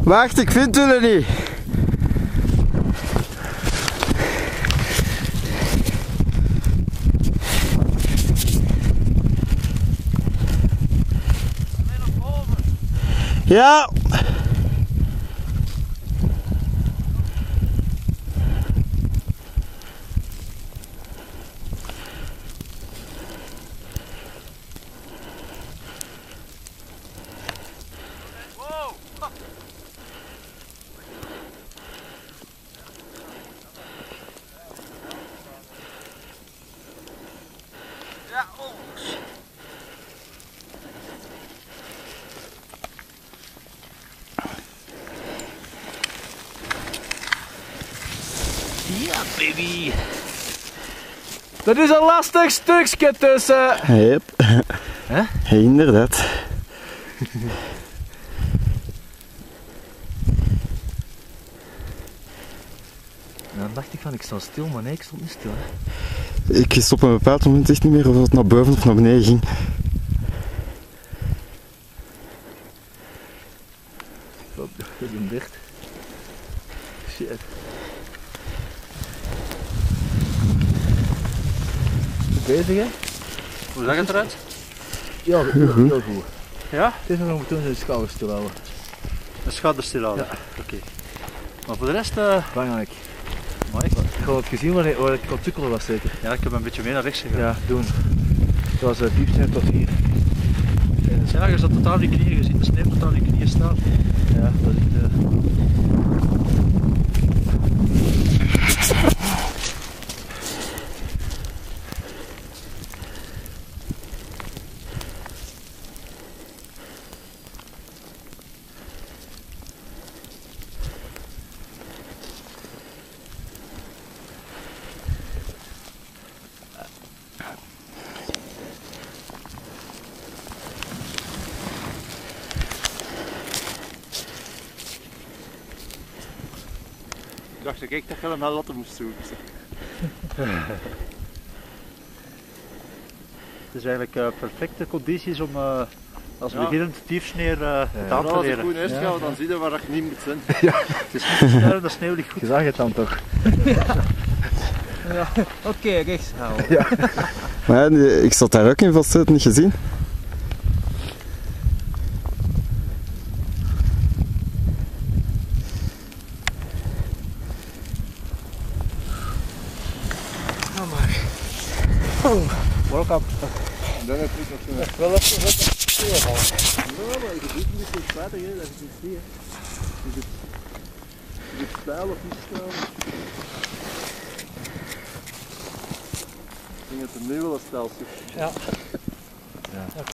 Wacht, ik vind jullie niet. Ja. Ja, baby. Dat is een lastig stukje tussen. Yep. Hè? Hey, inderdaad. Dan dacht ik van ik sta stil, maar nee, ik stond niet stil. Hè. Ik wist op een bepaald moment echt niet meer of het naar boven of naar beneden ging. Oh, ik ben dicht. Shit. Bezig hè? Hoe zag het eruit? Ja, heel goed. Ja? Het is nog om toen zijn schouders te houden. De schouders stil houden? Ja. Oké. Maar voor de rest... Belangrijk. Mooi. Ik had het gezien waar ik aan het sukkelen was zeker. Ja, ik heb een beetje meer naar rechts gegaan. Ja, doen. Het was het diepste net tot hier. Ja, je zat totaal die knieën gezien, de sneeuw totaal die knieën staan. Ja, dat is Ik dacht dat je hem wel laten moest zoeken. Het is eigenlijk perfecte condities om als beginnend diefsneer het aan te Als je leren. goed eerst gaat, dan zie je waar je niet moet zijn. Het is niet sneeuw, de sneeuw ligt goed. Je zag het dan toch? Ja. Oké, rechts houden. Ja. Maar ja, ik zat daar ook in vast, het niet gezien. Welkom. Dan heb ik nog zo'n... Wel even stilvallen. Ja, maar je doet niet zo spijtig, hè, dat is niet zie. Je doet stijl of niet stijl. Ik denk dat er nu wel een stijl zit. Ja.